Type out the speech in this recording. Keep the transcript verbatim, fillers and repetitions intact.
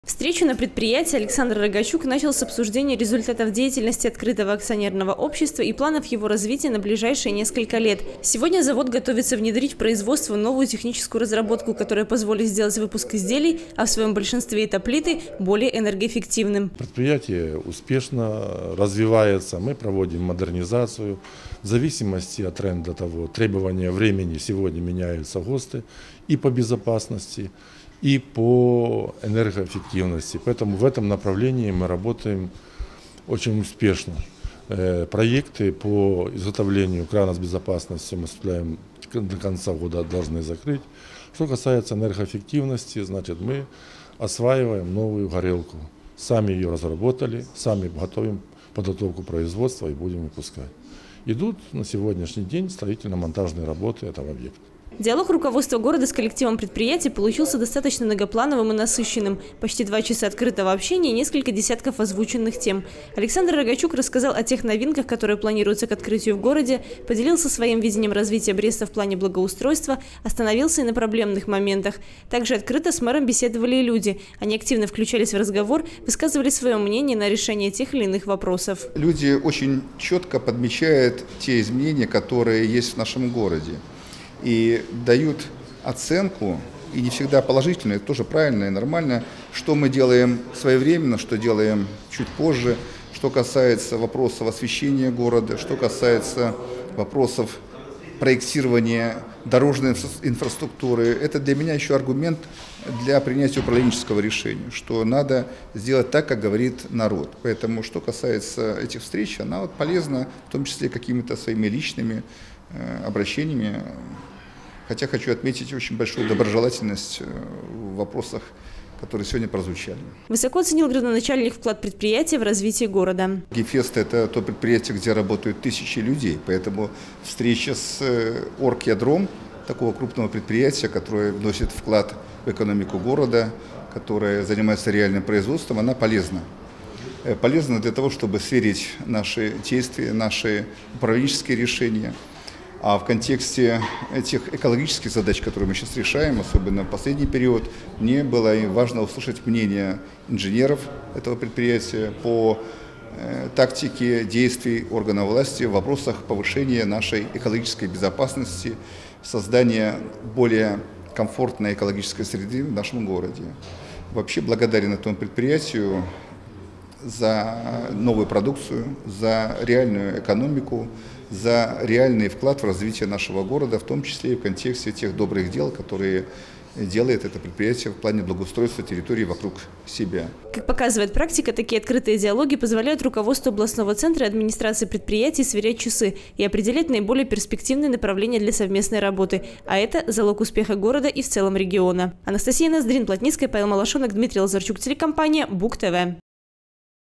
Встречу на предприятии Александр Рогачук начал с обсуждения результатов деятельности открытого акционерного общества и планов его развития на ближайшие несколько лет. Сегодня завод готовится внедрить в производство новую техническую разработку, которая позволит сделать выпуск изделий, а в своем большинстве это плиты, более энергоэффективным. Предприятие успешно развивается, мы проводим модернизацию. В зависимости от тренда того, требования времени сегодня меняются ГОСТы и по безопасности, и по энергоэффективности. Поэтому в этом направлении мы работаем очень успешно. Проекты по изготовлению крана с безопасностью мы осуществляем до конца года, должны закрыть. Что касается энергоэффективности, значит, мы осваиваем новую горелку. Сами ее разработали, сами готовим подготовку производства и будем выпускать. Идут на сегодняшний день строительно-монтажные работы этого объекта. Диалог руководства города с коллективом предприятия получился достаточно многоплановым и насыщенным. Почти два часа открытого общения и несколько десятков озвученных тем. Александр Рогачук рассказал о тех новинках, которые планируются к открытию в городе, поделился своим видением развития Бреста в плане благоустройства, остановился и на проблемных моментах. Также открыто с мэром беседовали и люди. Они активно включались в разговор, высказывали свое мнение на решение тех или иных вопросов. Люди очень четко подмечают те изменения, которые есть в нашем городе. И дают оценку, и не всегда положительную, это тоже правильно и нормально, что мы делаем своевременно, что делаем чуть позже, что касается вопросов освещения города, что касается вопросов проектирования дорожной инфраструктуры. Это для меня еще аргумент для принятия управленческого решения, что надо сделать так, как говорит народ. Поэтому, что касается этих встреч, она вот полезна, в том числе какими-то своими личными э, обращениями. Хотя хочу отметить очень большую доброжелательность в вопросах, которые сегодня прозвучали. Высоко оценил градоначальник вклад предприятия в развитие города. Гефест – это то предприятие, где работают тысячи людей, поэтому встреча с Оргядром, такого крупного предприятия, которое вносит вклад в экономику города, которое занимается реальным производством, она полезна. Полезна для того, чтобы сверить наши действия, наши управленческие решения. А в контексте этих экологических задач, которые мы сейчас решаем, особенно в последний период, мне было важно услышать мнение инженеров этого предприятия по э, тактике действий органов власти в вопросах повышения нашей экологической безопасности, создания более комфортной экологической среды в нашем городе. Вообще благодарен этому предприятию за новую продукцию, за реальную экономику, за реальный вклад в развитие нашего города, в том числе и в контексте тех добрых дел, которые делает это предприятие в плане благоустройства территории вокруг себя. Как показывает практика, такие открытые диалоги позволяют руководству областного центра и администрации предприятий сверять часы и определять наиболее перспективные направления для совместной работы. А это залог успеха города и в целом региона. Анастасия Ноздрин, Плотницкая, Павел Малашонок, Дмитрий Лазарчук, телекомпания БУК ТВ.